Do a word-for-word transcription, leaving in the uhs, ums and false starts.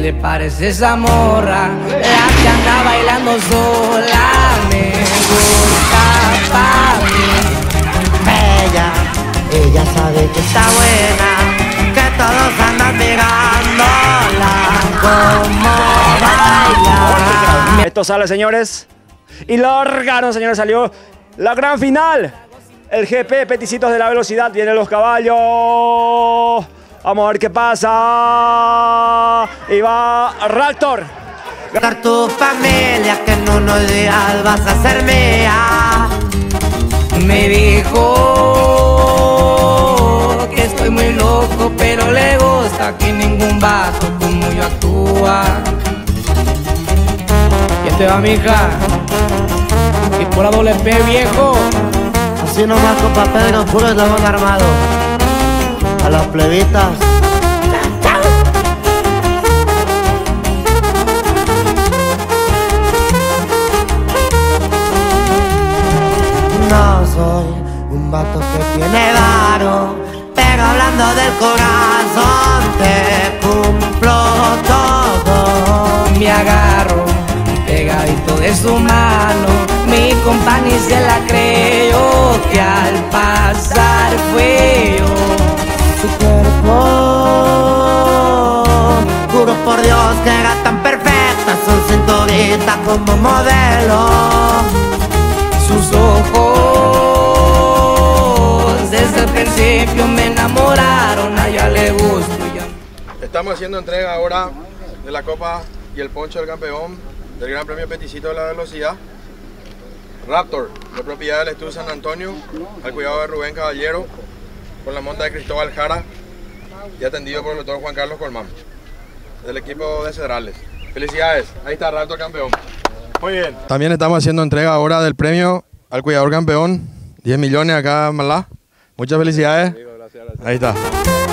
le parece esa morra? La que anda bailando sola me gusta pa' mí. Bella, ella sabe que está buena, que todos andan mirándola como baila. Esto sale, señores. Y lo orgaron, señores, salió la gran final. El G P Peticitos de la Velocidad. Vienen los caballos. Vamos a ver qué pasa. Y va Raptor. Tu familia, que en unos días vas a ser mía. Me dijo que estoy muy loco, pero le gusta que ningún vato como yo actúa. ¿Quién te va, mija? Y por la doble P, viejo. Así nomás con papel en puro eslabón armado. A las plebitas. No soy un vato que tiene varo, pero hablando del corazón te cumplo todo. Me agarro pegadito de su mano, mi compa ni se la creyó, que al pasar fue yo. Su cuerpo, juro por Dios que era tan perfecta, su cinturita como modelo. Sus ojos desde el principio me enamoraron, a ella le gusto ya. Estamos haciendo entrega ahora de la copa y el poncho del campeón del Gran Premio Peticito de la Velocidad. Raptor, de propiedad del Estudio San Antonio, al cuidado de Rubén Caballero, con la monta de Cristóbal Jara y atendido por el doctor Juan Carlos Colmán, del equipo de Cedrales. Felicidades, ahí está Raptor campeón. Muy bien. También estamos haciendo entrega ahora del premio al cuidador campeón, diez millones acá en Malá. Muchas felicidades. Ahí está.